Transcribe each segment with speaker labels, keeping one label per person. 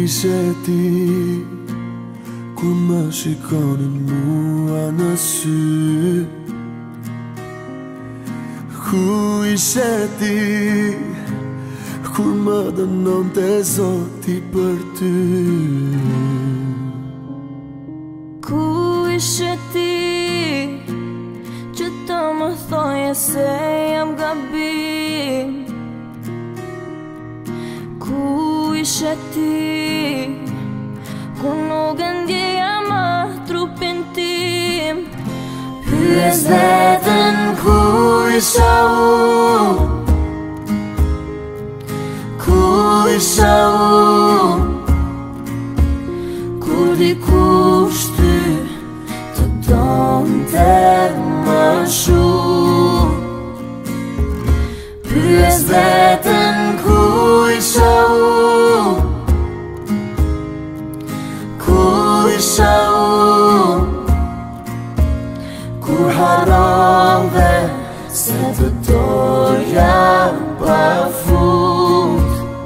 Speaker 1: ishe ti kur më shikonin mua në sy? Ku ishe ti kur më dënonte Zoti për ty?
Speaker 2: Ku ishe ti që të më thoje se jam gabim? Ku ishe ti ku nuk e ndjeja më trupin tim? Pyes veten ku isha unë, ku isha unë, kur dikush ty të donte më shumë. Pyes veten ku isha unë, ku isha unë, kur harrove se të doja pafund.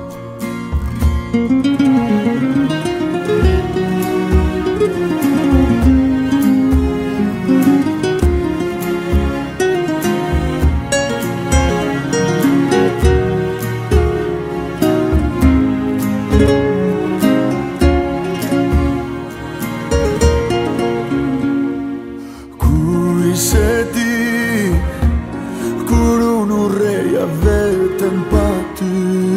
Speaker 1: Ishe ti kur unë urreja vetëm pa ty?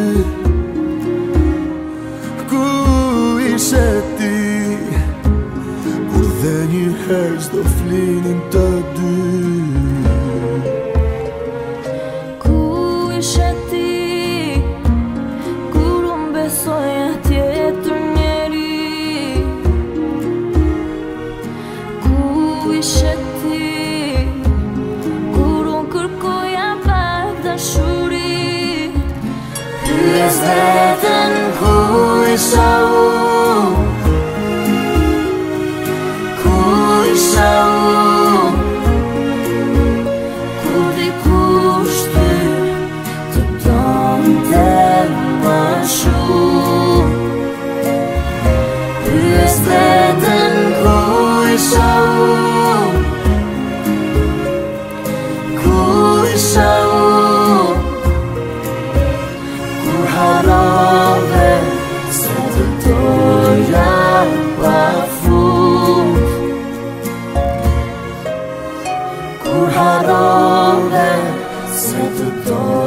Speaker 1: Ku ishe ti kur dhe njëherë s'do flinin të dy?
Speaker 2: Ku ishe ti kur unë besoja tjetër njeri? Ku ishe ti kur unë kërkoja pak dashuri? Pyes veten ku isha unë, ku isha unë, kur dikush ty të donte më shumë. Pyes veten ku isha unë, ku isha unë, kur harrove se të doja pafund. Kur harrove se të doja